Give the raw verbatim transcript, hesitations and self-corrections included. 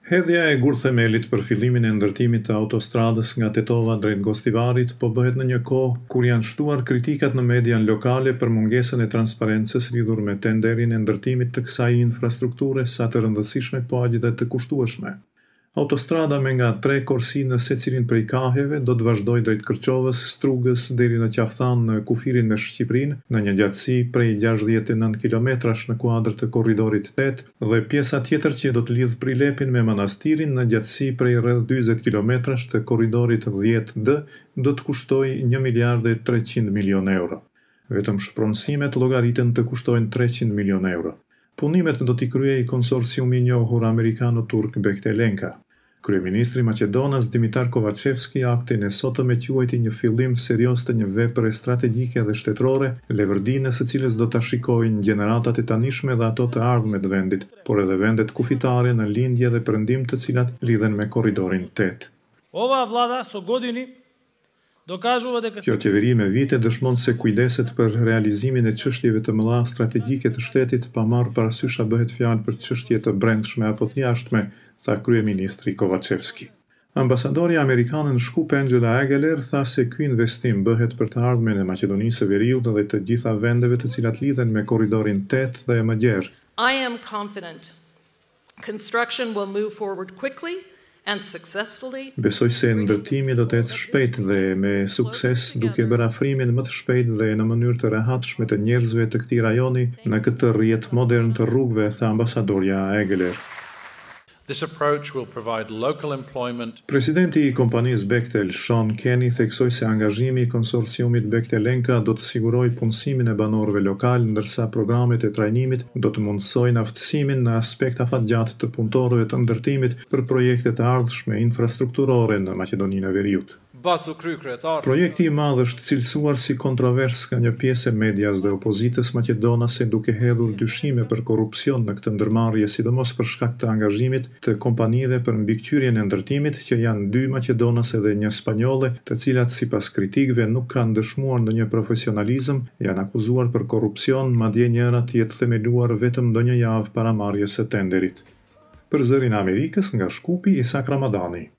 Hedhja e gurthemelit për fillimin e ndërtimit të autostradës nga Tetova drejt Gostivarit po bëhet në një kohë kur janë shtuar kritikat në median lokale për mungesën e transparencës lidhur me tenderin e ndërtimit të kësaj infrastrukture sa të rëndësishme po aq dhe të kushtueshme. Autostrada me nga tre korsi në secilin prej kahjeve do të vazhdojë drejt Kërqovës, Strugës deri në Qaftan në kufirin me Shqipërinë në një gjatësi prej gjashtëdhjetë e nëntë kilometrash në kuadër të korridorit tetë dhe pjesa tjetër që do të lidh Prilepin me Manastirin në gjatësi prej rreth dyzet kilometrash të korridorit dhjetë D do të kushtojë një miliard e treqind milion euro. Vetëm shpronësimet llogariten të kushtojnë treqind milion euro. Punimet do t'i kryej konsorciumi i njohur amerikano-turk Bektelenka. Kryeministri Maqedonas Dimitar Kovacevski aktin e sotëm e quajti një fillim serioz të një vepre strategjike dhe shtetërore, levërdinë së cilës do ta shikojnë gjeneratat e tanishme dhe ato të ardhmet të vendit, por edhe vendet kufitare në lindje dhe perëndim të cilat lidhen me korridorin tetë. Ova vlada so godini Kjo qeveri me vite dëshmon se kujdeset për realizimin e çështjeve të mëdha strategjike të shtetit pa marrë parasysh a bëhet fjalë për çështje të brendshme apo të jashtme, tha kryeministri Kovacevski. Ambasadori amerikan në Shkup Angela Ageler tha se ky investim bëhet për të ardhmen e Maqedonisë së Veriut dhe të gjitha vendeve të cilat lidhen me korridorin tetë dhe më gjerë. I am confident construction will move forward quickly. Besoj se ndërtimi do të ecë shpejt dhe me sukses duke bërë afrimin më të shpejt dhe në mënyrë të rehatshme të njerëzve të këtij rajoni në këtë rrjet modern të rrugëve, tha ambasadorja Ageler. This approach will provide local employment. Presidenti i kompanisë Bechtel, Sean Kenny, theksoi se angazhimi i konsorciumit Bektelenka do të sigurojë punësimin e banorëve lokal, ndërsa programet e trajnimit do të mundësojnë aftësimin në aspekt afatgjatë të punëtorëve të ndërtimit për projekte të ardhshme infrastrukturore në Maqedoninë e Veriut. Projekti i madh është cilësuar si kontrovers nga një pjesë e medias dhe opozitës maqedonase duke hedhur dyshime për korrupsion në këtë ndërmarrje, sidomos për shkak të angazhimit të kompanive për mbikëqyrjen e ndërtimit që janë dy maqedonase dhe një spanjolle, të cilat sipas kritikëve nuk kanë dëshmuar ndonjë profesionalizëm, janë akuzuar për korrupsion, madje njëra të jetë themeluar vetëm ndonjë javë para marrjes së tenderit. Për Zërin e Amerikës nga Shkupi, Isak Ramadani.